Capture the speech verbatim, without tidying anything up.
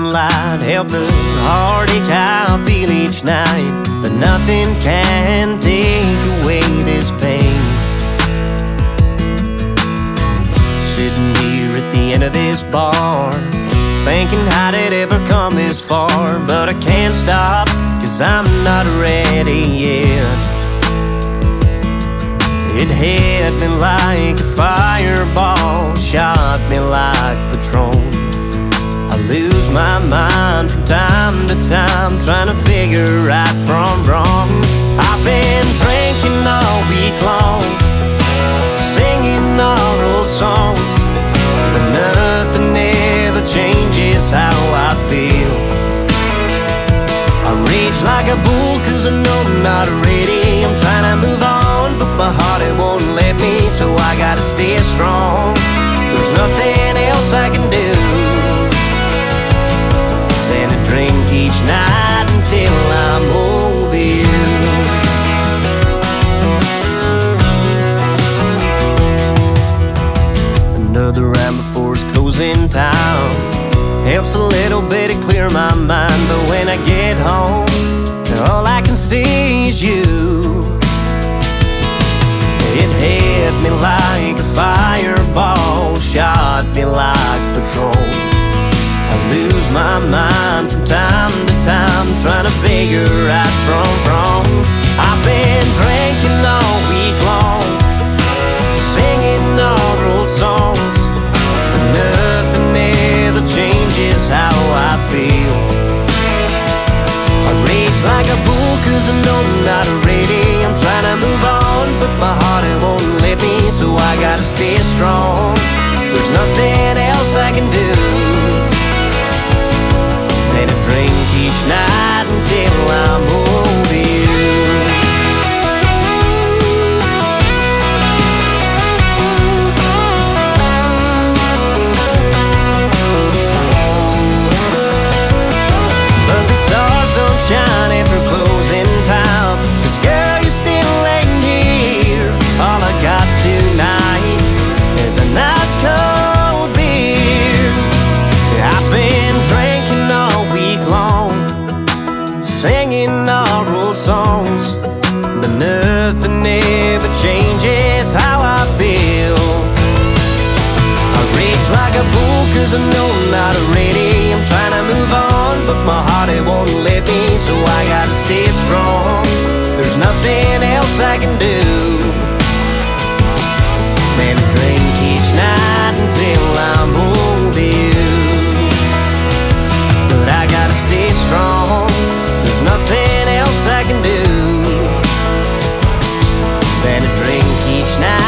light help the heartache I feel each night, but nothing can take away this pain. Sitting here at the end of this bar, thinking how did it ever come this far, but I can't stop, cause I'm not ready yet. It hit me like a fireball, shot me like Patron. I lose my mind from time to time, trying to figure right from wrong. I've been drinking all week long, singing our old songs, but nothing ever changes how I feel. I rage like a bull cause I know I'm not ready. I'm trying to move on, but my heart it won't let me, so I gotta stay strong. There's nothing else I can do than to drink each night until I'm over you. Another round before it's closing time helps a little bit to clear my mind, but when I get home, all I can see is you. It hit me like a fireball, shot me like Patron. I lose my mind from time to time, trying to figure right from wrong. I've been drinking all week long, singing our old songs, but nothing ever changes how I feel. I rage like a bull cause I know I'm not ready. I'm trying to move on, but my heart it won't let me, so I gotta stay strong. There's nothing else I can do than to drink each night until I'm over you. But the stars don't shine after closing time, cause girl, you're still laying here. All I got tonight is a nice cold beer. I've been drinking all week long, singing our old songs, but nothing ever changes how I feel. I rage like a bull cause I know I'm not ready. I'm trying to move on, but my heart it won't let me, so I gotta stay strong. There's nothing else I can do than to drink each night until I'm over you. But I gotta stay strong, there's nothing else I can do than to drink each night